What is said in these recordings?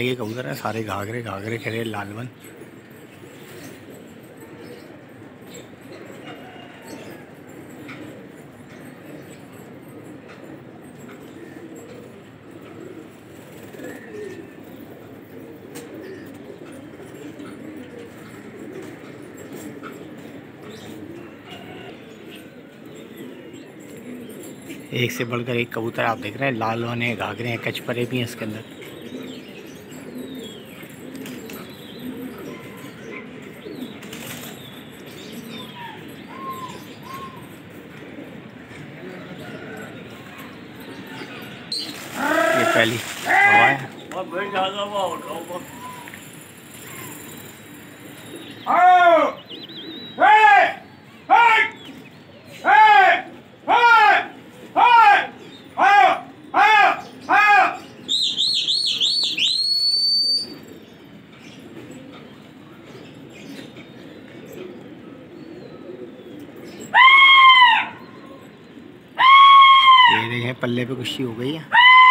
लड़ाई के कबूतर हैं, सारे घाघरे घाघरे खड़े लालवन। एक से बढ़कर एक कबूतर आप देख रहे हैं, लालवन है, घाघरे हैं, कचपरे भी हैं इसके अंदर। ये पहली हवा है। ये देखें पल्ले पे कुश्ती हो गई है।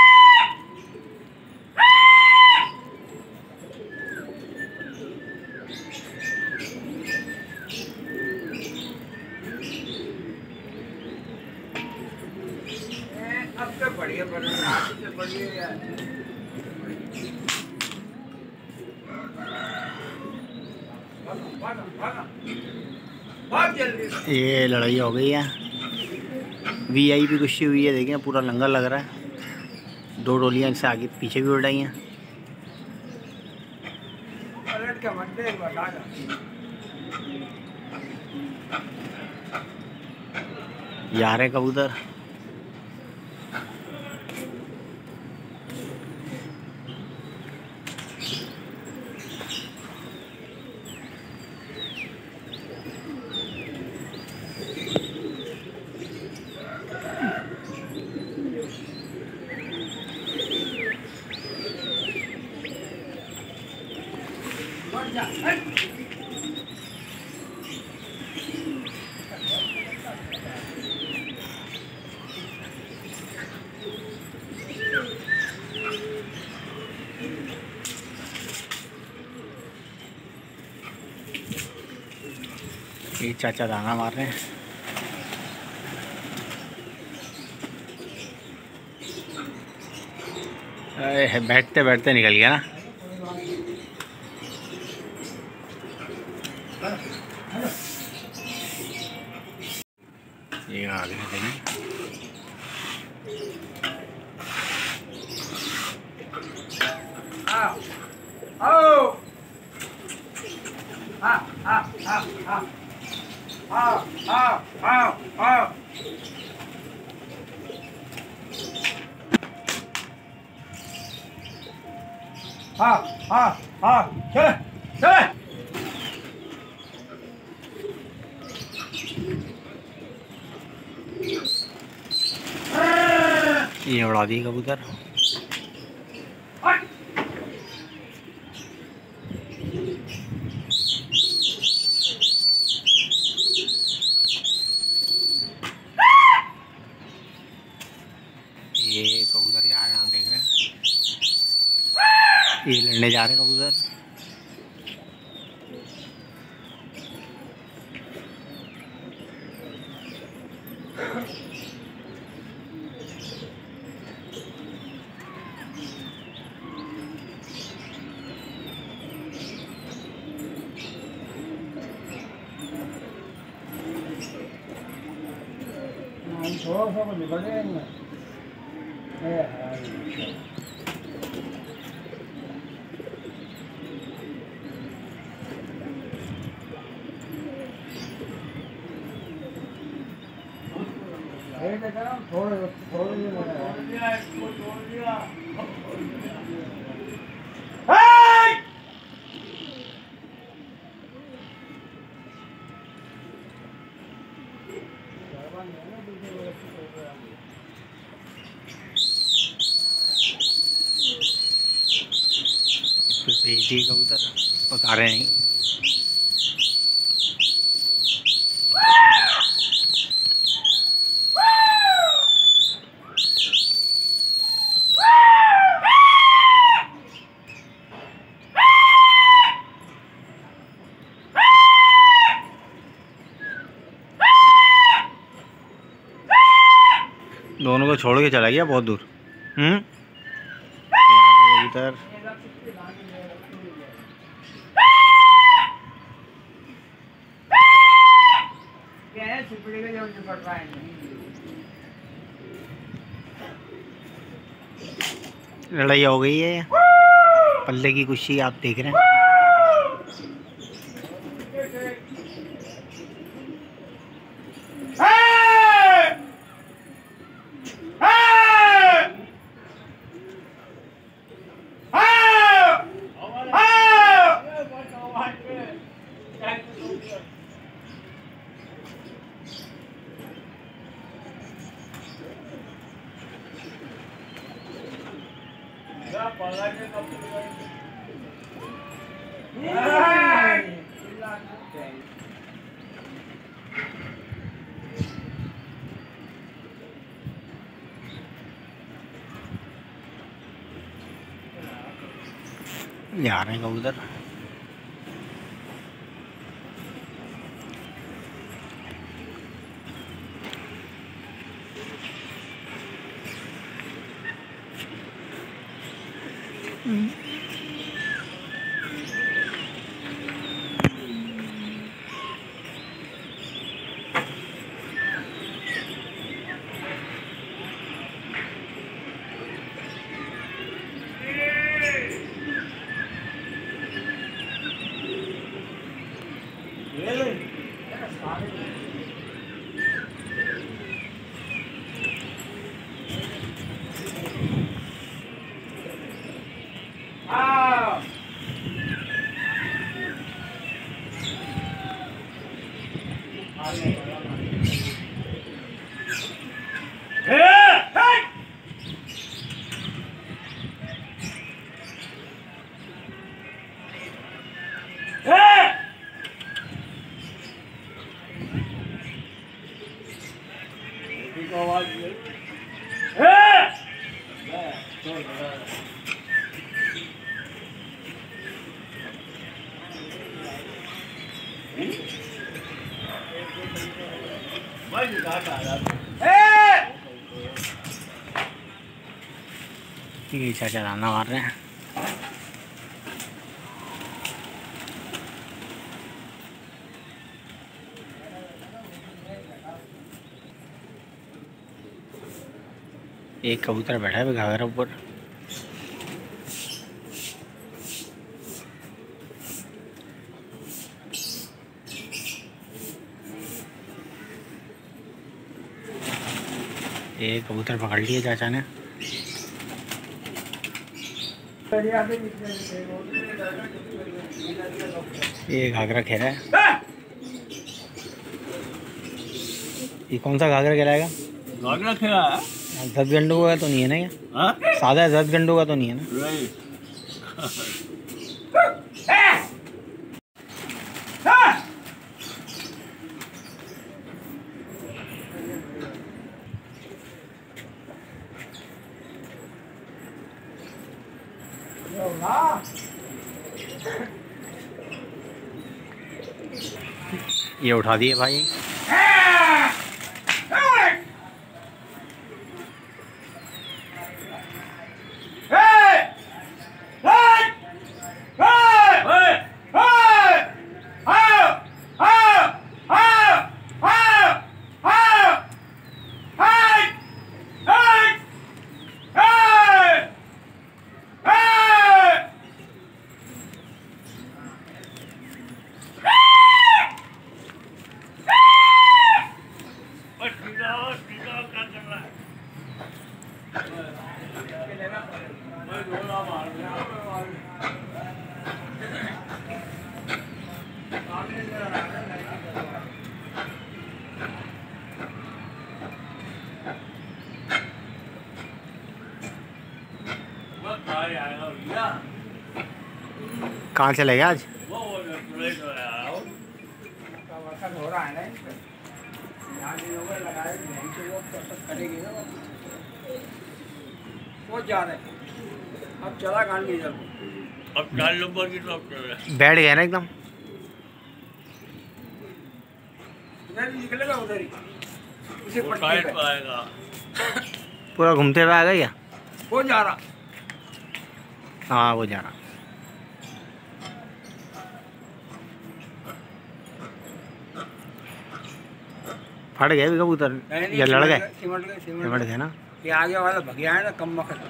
ये लड़ाई हो गई है, वीआईपी कुश्ती हुई है। देखें पूरा लंगर लग रहा है। दो डोलियां इनसे आगे पीछे भी उड़ाई हैं। ये आ रहे कबूतर। ये चाचा दाना मार रहे हैं। बैठते बैठते निकल गया ना। ये आ गए थे। चले चले। ये उड़ा दिए कबूतर। ये कबूतर जा रहे हैं, आप देख रहे हैं। ये लड़ने जा रहे हैं कबूतर। थोड़ा सा को निकल जाएंगे। भेज दिए कबूतर, उतारे नहीं। दोनों को छोड़ के चला गया बहुत दूर। इधर लड़ाई हो गई है, पल्ले की कुश्ती आप देख रहे हैं। जा रहे हैं कबूतर। ये चलाना मार रहे हैं। एक कबूतर बैठा है घाघरा ऊपर। एक कबूतर पकड़ लिया चाचा ने। ये घाघरा खेला है। ये कौन सा घाघरा कहलाएगा? घाघरा खेला है। 10 गंडों का तो नहीं है ना? ये सादा 10 गंडों का तो नहीं है ना? ये उठा दिए भाई। कहाँ चले गए आज? अब चला गांड की तरफ। अब 4 नंबर की तरफ चल रहा है। बैठ गया ना एकदम। निकलेगा उधर ही। उसे वो पट्टी टाइट पे। पे आएगा। पूरा घूमते हुए आ गया क्या? वो जा रहा। हाँ वो जा रहा। फट गए भी कबूतर नहीं, या लड़ गए? सिमट गए सिमट गए ना। ये आगे वाला भगिया है ना कम मखत।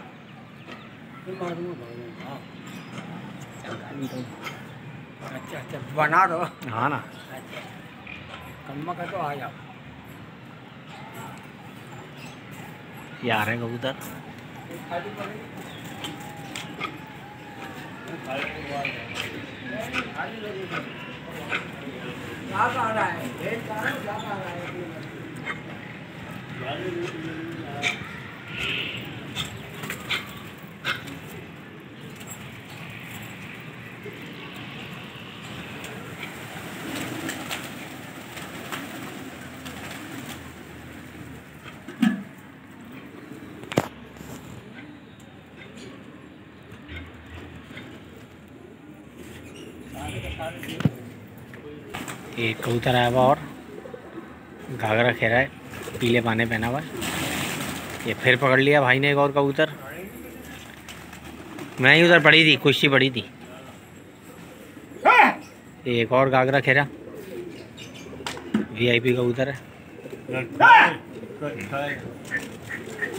अच्छा अच्छा बना दो। हाँ ना। अच्छा कम मखत तो आ जाओ। ये आ रहे हैं कबूतर। ज़्यादा आ रहा है, ढेर सारा ज़्यादा आ रहा है। एक कबूतर आया हुआ और घाघरा खेरा है, पीले पाने पहना हुआ है। ये फिर पकड़ लिया भाई ने एक और कबूतर। मैं ही उधर पड़ी थी, कुश्ती पड़ी थी। एक और घाघरा खेरा, वीआईपी कबूतर है।